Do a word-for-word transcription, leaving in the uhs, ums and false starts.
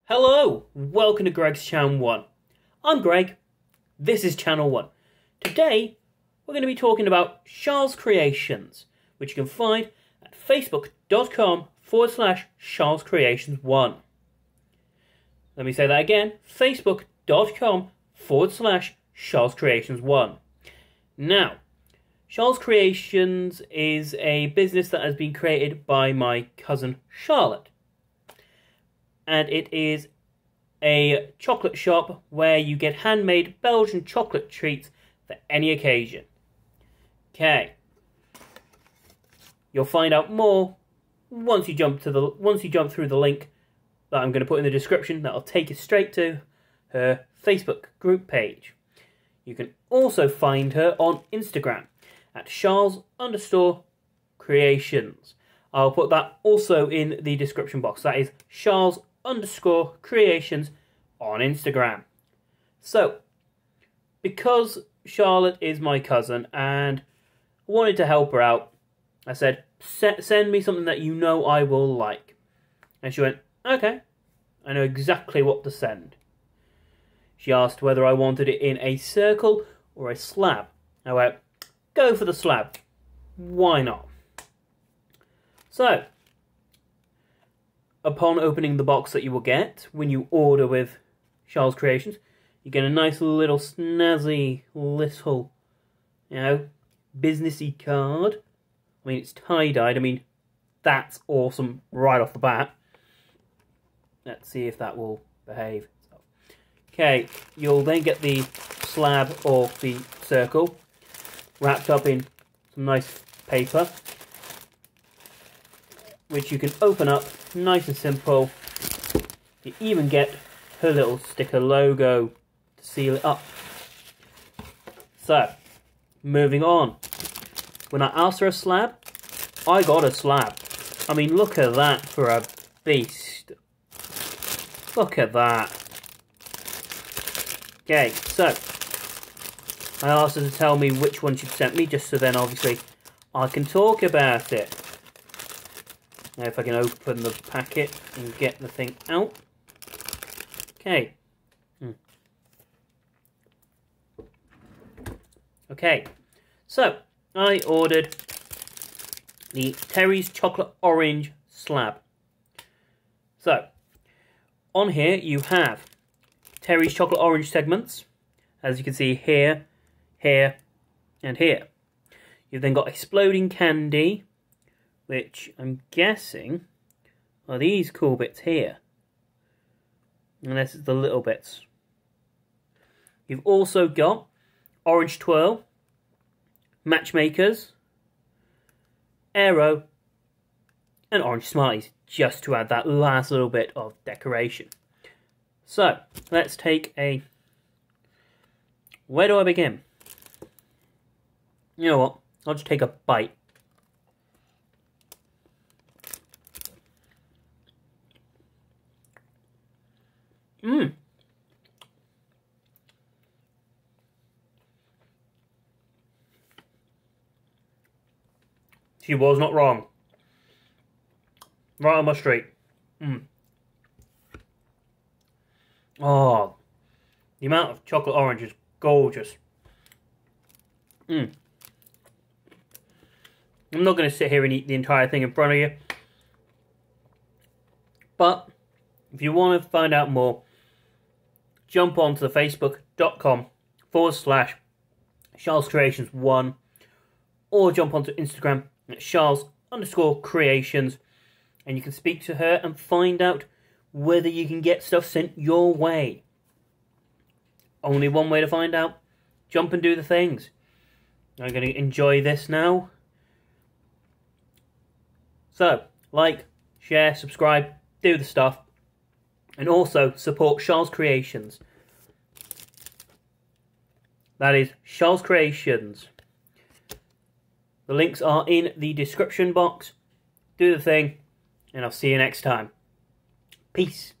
Hello, welcome to Greg's Channel one. I'm Greg, this is Channel one. Today, we're going to be talking about Charl's Creations, which you can find at facebook.com forward slash Charl's Creations 1. Let me say that again, facebook.com forward slash Charl's Creations 1. Now, Charl's Creations is a business that has been created by my cousin Charlotte. And it is a chocolate shop where you get handmade Belgian chocolate treats for any occasion. Okay. You'll find out more once you jump to the once you jump through the link that I'm going to put in the description. That'll take you straight to her Facebook group page. You can also find her on Instagram at Charles underscore creations. I'll put that also in the description box. That is Charles underscore creations on Instagram. So, because Charlotte is my cousin and I wanted to help her out, I said, send me something that you know I will like. And she went, okay, I know exactly what to send. She asked whether I wanted it in a circle or a slab. I went, go for the slab. Why not? So, upon opening the box that you will get when you order with Charl's Creations, you get a nice little snazzy little, you know, businessy card. I mean, it's tie-dyed. I mean, that's awesome right off the bat. Let's see if that will behave. Okay, you'll then get the slab or the circle wrapped up in some nice paper, which you can open up, nice and simple. You even get her little sticker logo to seal it up. So, moving on. When I asked for a slab, I got a slab. I mean, look at that for a beast. Look at that. Okay, so, I asked her to tell me which one she'd sent me, just so then obviously I can talk about it. Now if I can open the packet and get the thing out. Okay. Hmm. Okay. So, I ordered the Terry's Chocolate Orange Slab. So, on here you have Terry's Chocolate Orange segments. As you can see here, here, and here. You've then got Exploding Candy, which I'm guessing are these cool bits here. And this is the little bits. You've also got Orange Twirl, Matchmakers, Aero, and Orange Smarties, just to add that last little bit of decoration. So, let's take a... Where do I begin? You know what? I'll just take a bite. Mmm. She was not wrong. Right on my street. Mmm. Oh. The amount of chocolate orange is gorgeous. Mmm. I'm not going to sit here and eat the entire thing in front of you. But, if you want to find out more, jump on to the facebook.com forward slash Charl's Creations 1, or jump onto Instagram at Charles underscore creations, and you can speak to her and find out whether you can get stuff sent your way. Only one way to find out. Jump and do the things. I'm going to enjoy this now. So, like, share, subscribe, do the stuff. And also support Charl's Creations. That is Charl's Creations. The links are in the description box. Do the thing, and I'll see you next time. Peace.